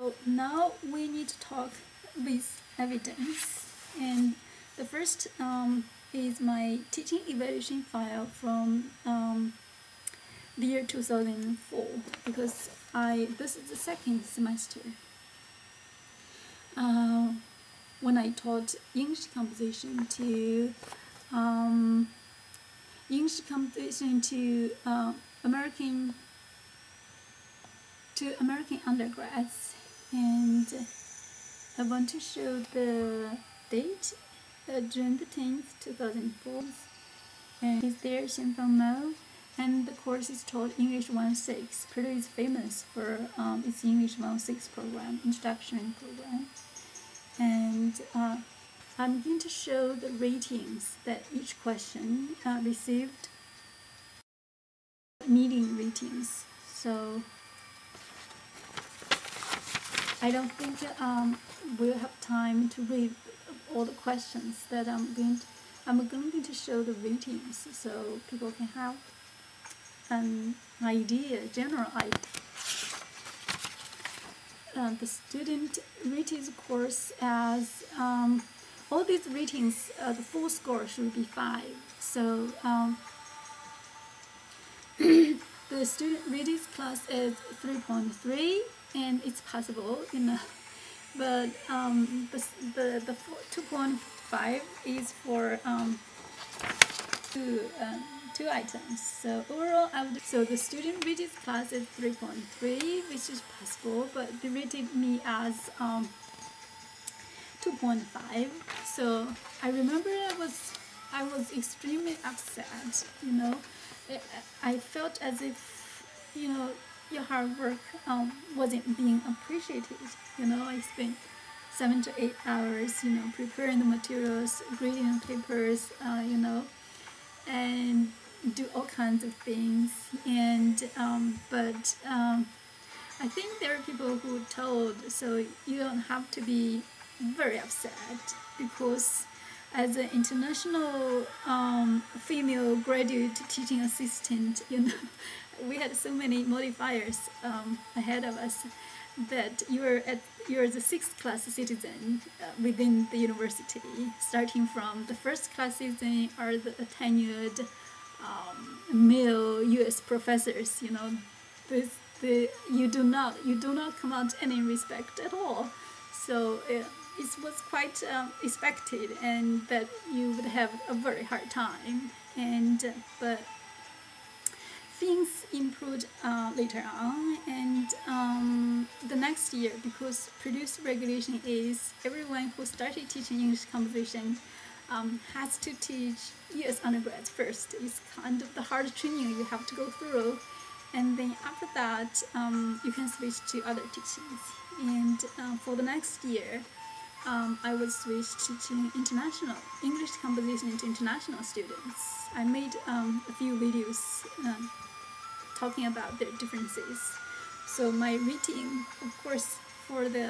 now we need to talk with evidence, and the first is my teaching evaluation file from the year 2004, because this is the second semester. When I taught English composition to American undergrads, and I want to show the date, June the 10th, 2004, and it's there, Xianfeng now, and the course is called English 1.6. Purdue is famous for its English 1.6 program, introduction program, and I'm going to show the ratings that each question received, meeting ratings. So I don't think we'll have time to read all the questions that I'm going to show the ratings, so people can have an idea, general idea. The student rated the course as all these ratings. The full score should be 5. So the student rated class is 3.3, and it's possible, but the 2.5 is for two items. So overall, so the student rated class is 3.3, which is possible, but they rated me as 2.5. So I remember I was extremely upset. I felt as if your hard work wasn't being appreciated. I spent 7 to 8 hours, preparing the materials, grading the papers, and do all kinds of things. And but I think there are people who told, so you don't have to be very upset, because as an international female graduate teaching assistant, we had so many modifiers ahead of us, that you're the 6th class citizen within the university. Starting from the 1st class citizen are the tenured male U.S. professors. You do not command any respect at all. So it was quite expected, and that you would have a very hard time. But things improved later on, and the next year, because Purdue's regulation is everyone who started teaching English composition has to teach U.S. undergrads first. It's kind of the hard training you have to go through, and then after that you can switch to other teachings. And for the next year, I was switched to teaching international English composition to international students. I made a few videos talking about their differences. So my rating, of course, for the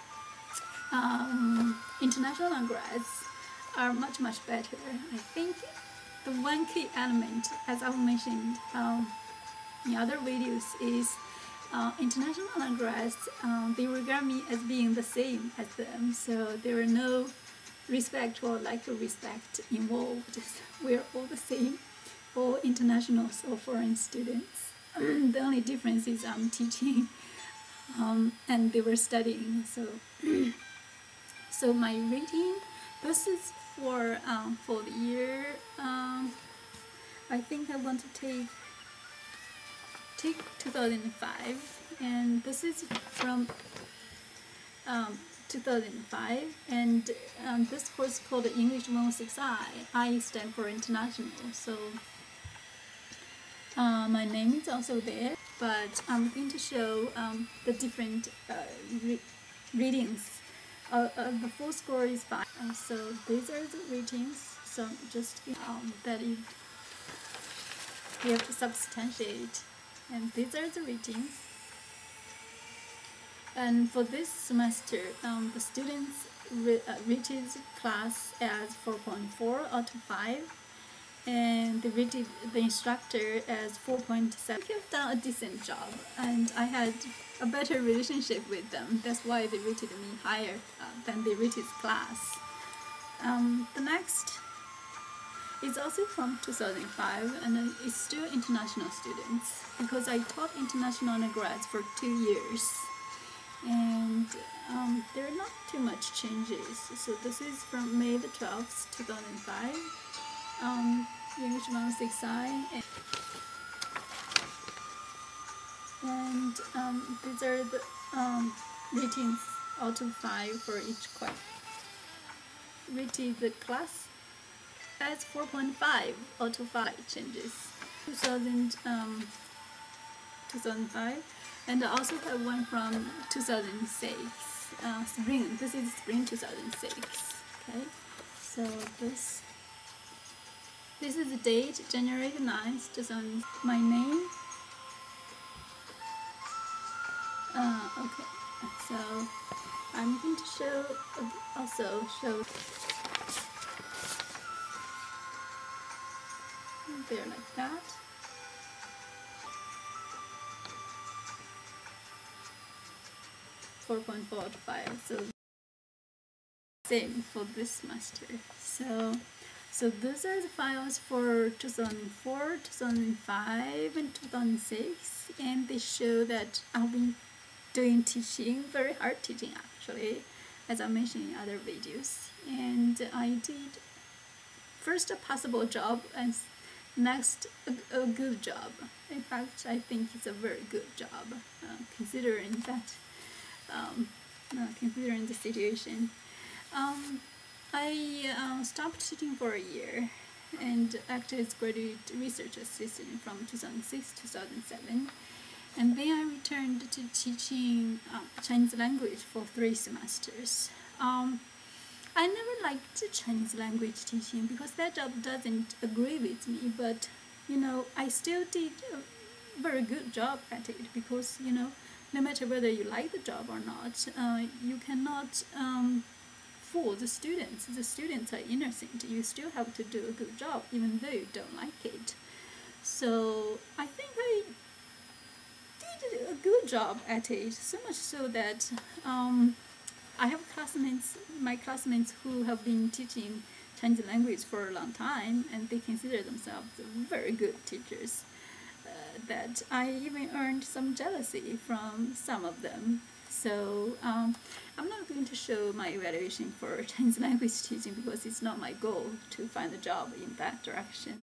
international undergrads are much better. I think the one key element, as I've mentioned in other videos, is international undergrads, they regard me as being the same as them, so there are no respect or lack of respect involved. We're all the same, all internationals or foreign students. The only difference is I'm teaching and they were studying. So my rating, this is for the year. I think I want to take 2005, and this is from 2005, and this course called English 106I. I stand for international, so my name is also there, but I'm going to show the different readings. The full score is 5, so these are the ratings. So just that you have to substantiate. And these are the ratings. And for this semester, the students rated class as 4.4 out of 5, and they rated the instructor as 4.7. I have done a decent job, and I had a better relationship with them. That's why they rated me higher than they rated class. The next is also from 2005, and it's still international students, because I taught international undergrads for 2 years, and there are not too much changes. So this is from May the 12th, 2005. English 106I, and these are the ratings out of 5 for each class. Rated the class as 4.5 out of 5 changes. 2005, and I also have one from 2006, spring. This is spring 2006. Okay, so this is the date, January 9th, 2000. My name. Okay, so I'm going to show there like that. .4 out of 5. So same for this semester. So those are the files for 2004, 2005, and 2006, and they show that I've been doing teaching, very hard teaching actually, as I mentioned in other videos. And I did first a passable job, and next a good job. In fact, I think it's a very good job, considering the situation. I stopped teaching for a year and acted as graduate research assistant from 2006 to 2007. And then I returned to teaching Chinese language for 3 semesters. I never liked Chinese language teaching because that job doesn't agree with me, but I still did a very good job at it, because no matter whether you like the job or not, you cannot fool the students. The students are innocent. You still have to do a good job even though you don't like it. So I think I did a good job at it, so much so that I have my classmates who have been teaching Chinese language for a long time, and they consider themselves very good teachers. That I even earned some jealousy from some of them. So I'm not going to show my evaluation for Chinese language teaching, because it's not my goal to find a job in that direction.